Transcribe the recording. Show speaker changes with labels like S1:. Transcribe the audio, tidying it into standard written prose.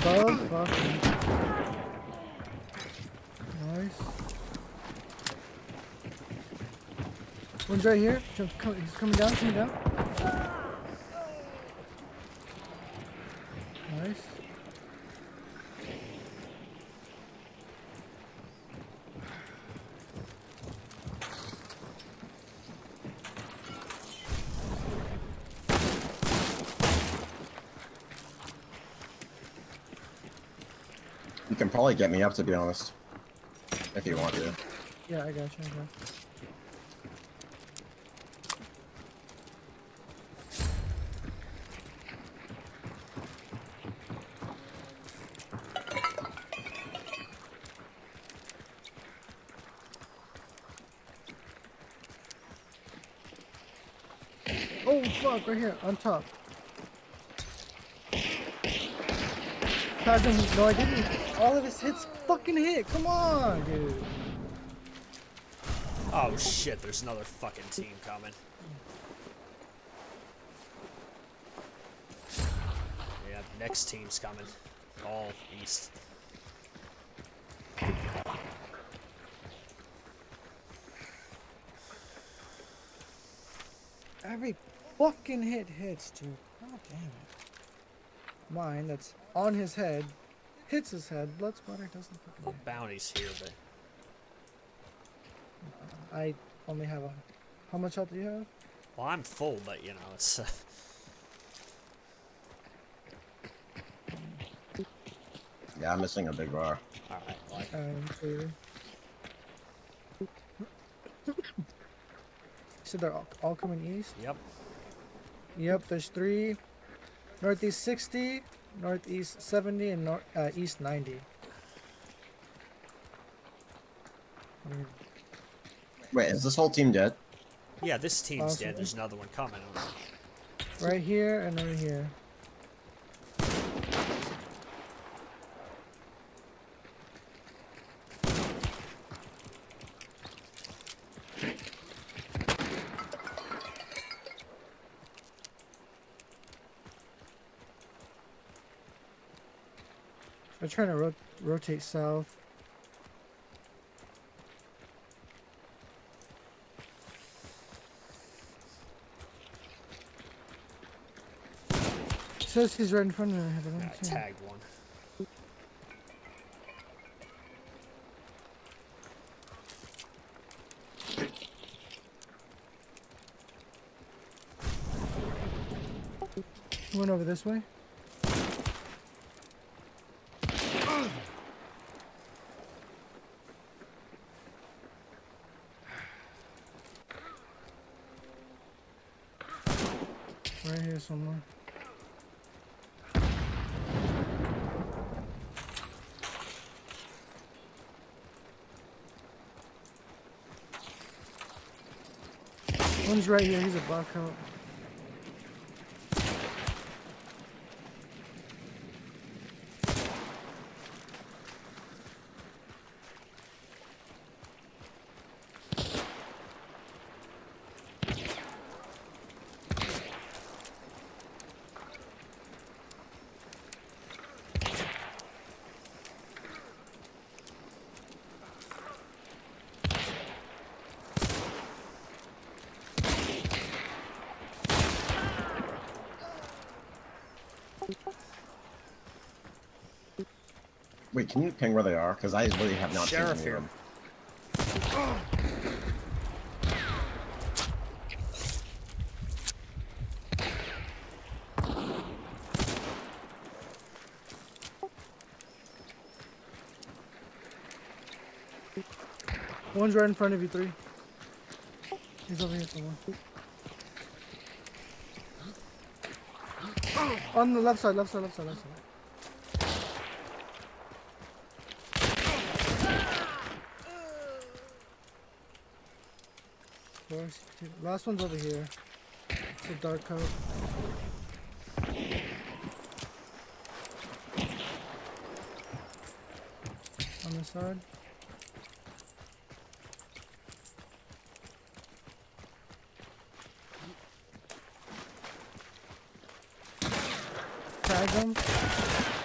S1: above. Fuck. Nice. One's right here. He's coming down, coming down. Nice.
S2: You can probably get me up, to be honest, if you want to.
S1: Yeah, I got you. Oh fuck! Right here, on top. No, I didn't. All of his hits fucking hit. Come on, dude.
S3: Oh shit, there's another fucking team coming. Yeah, next team's coming. All east.
S1: Every fucking hit hits, dude. God damn it. Mine, that's on his head, hits his head. Blood splatter doesn't fucking
S3: Well, bounty's here, but
S1: I only have a... How much health do you have?
S3: well, I'm full, but you know, it's
S2: Yeah, I'm missing a big bar.
S3: alright, like
S1: So they're all coming east?
S3: yep.
S1: Yep, there's 3. Northeast 60, northeast 70, and east 90.
S2: Wait, is this whole team dead?
S3: Yeah, this team's
S1: Awesome.
S3: dead. There's another one coming.
S1: Right here and right here. I'm trying to rotate south. Says he's right in front of me. But I
S3: I
S1: don't see him.
S3: tagged one.
S1: He went over this way. Right here somewhere. One's right here. He's a black coat.
S2: Wait, can you ping where they are? Because I really have not
S3: Sheriff
S2: seen
S3: here.
S2: them.
S1: One's right in front of you, 3. He's over here somewhere. On the left side, left side, left side, left side. Last one's over here. It's a dark coat. On this side. Tag them.